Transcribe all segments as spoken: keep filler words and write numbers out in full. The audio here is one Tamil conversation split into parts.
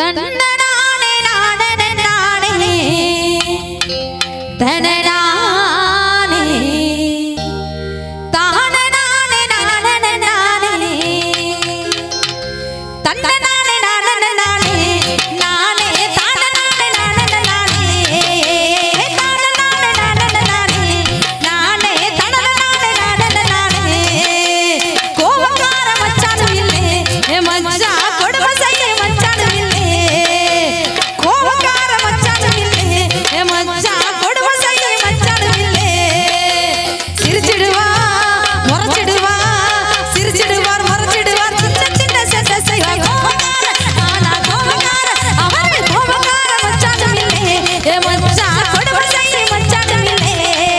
தன்னனானே நானே நானே தனனானே தானனானே நானே நானே தன்னனானே நானே நானே நானே தானனானே நானே நானே தானனானே நானே நானே நானே தனனானே நானே நானே கோவக்கார மச்சான் இல்லே ஏ மச்சா கொடுமை செய்ய மச்சான் இல்லே கோவக்கார மச்சான் இல்லே ஏ மச்சா கொடுமை செய்ய மச்சான் இல்லே சிரிச்சிடுவா முறைச்சிடுவா சிரிச்சிடுவார் முறைச்சிடுவார் சின்ன சின்ன சேட்டை செய்வா கோவக்கார ஆனா கோவக்கார அவரே கோவக்கார மச்சான் இல்லே ஏ மச்சா கொடுமை செய்ய மச்சான் இல்லே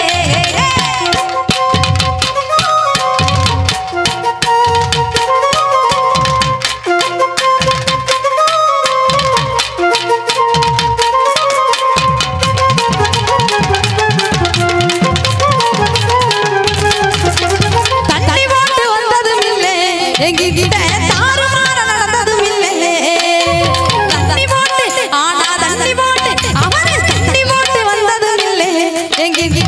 தண்ணி போட்டு வந்ததும் இல்லை எங்கிட்ட தாறுமாற நடந்ததும் இல்லை தண்ணி போட்டு ஆனா தண்ணி போட்டு அவரு தண்ணி போட்டு வந்ததும் இல்லை எங்கிட்ட